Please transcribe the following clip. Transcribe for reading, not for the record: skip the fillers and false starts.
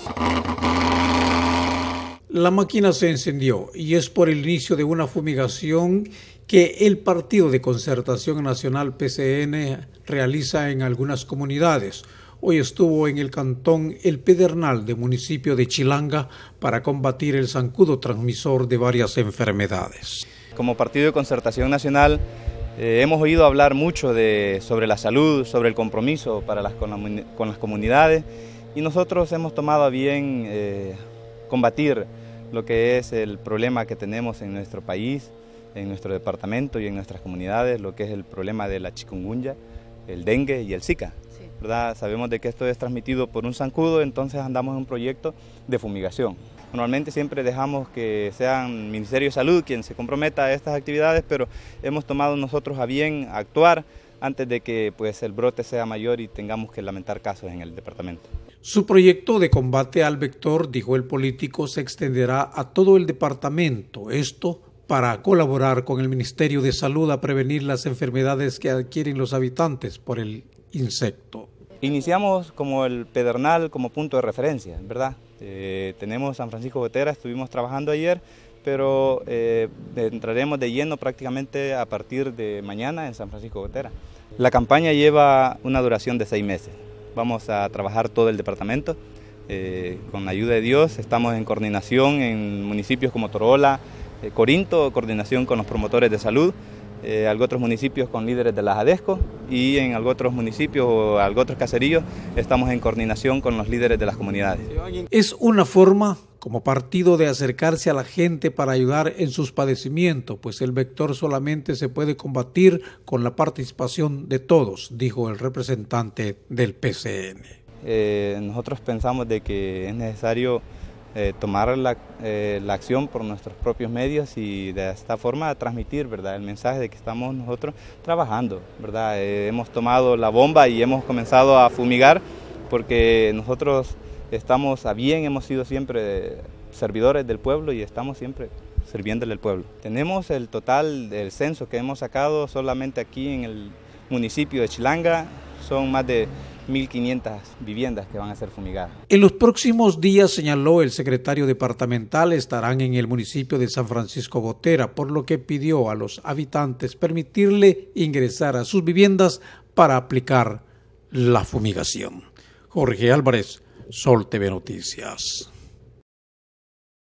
La máquina se encendió y es por el inicio de una fumigación que el Partido de Concertación Nacional PCN realiza en algunas comunidades. Hoy estuvo en el cantón El Pedernal del municipio de Chilanga para combatir el zancudo transmisor de varias enfermedades. Como Partido de Concertación Nacional hemos oído hablar mucho sobre la salud, sobre el compromiso con las comunidades, y nosotros hemos tomado a bien combatir lo que es el problema que tenemos en nuestro país, en nuestro departamento y en nuestras comunidades, lo que es el problema de la chikungunya, el dengue y el zika. ¿Verdad? Sabemos de que esto es transmitido por un zancudo, entonces andamos en un proyecto de fumigación. Normalmente siempre dejamos que sean el Ministerio de Salud quien se comprometa a estas actividades, pero hemos tomado nosotros a bien actuar antes de que el brote sea mayor y tengamos que lamentar casos en el departamento. Su proyecto de combate al vector, dijo el político, se extenderá a todo el departamento. Esto para colaborar con el Ministerio de Salud a prevenir las enfermedades que adquieren los habitantes por el insecto. Iniciamos como el Pedernal como punto de referencia, ¿verdad? Tenemos San Francisco Gotera, estuvimos trabajando ayer, pero entraremos de lleno prácticamente a partir de mañana en San Francisco Gotera. La campaña lleva una duración de 6 meses. Vamos a trabajar todo el departamento, con la ayuda de Dios. Estamos en coordinación en municipios como Torola, Corinto, coordinación con los promotores de salud, algo otros municipios con líderes de las ADESCO, y en algo otros municipios o algo otros caseríos estamos en coordinación con los líderes de las comunidades. Es una forma como partido de acercarse a la gente para ayudar en sus padecimientos, pues el vector solamente se puede combatir con la participación de todos, dijo el representante del PCN. Nosotros pensamos de que es necesario tomar la acción por nuestros propios medios y de esta forma transmitir, ¿verdad?, el mensaje de que estamos nosotros trabajando, ¿verdad? Hemos tomado la bomba y hemos comenzado a fumigar porque nosotros estamos a bien, hemos sido siempre servidores del pueblo y estamos siempre sirviéndole al pueblo. Tenemos el total del censo que hemos sacado solamente aquí en el municipio de Chilanga, son más de 1.500 viviendas que van a ser fumigadas. En los próximos días, señaló el secretario departamental, estarán en el municipio de San Francisco Gotera, por lo que pidió a los habitantes permitirle ingresar a sus viviendas para aplicar la fumigación. Jorge Álvarez, Sol TV Noticias.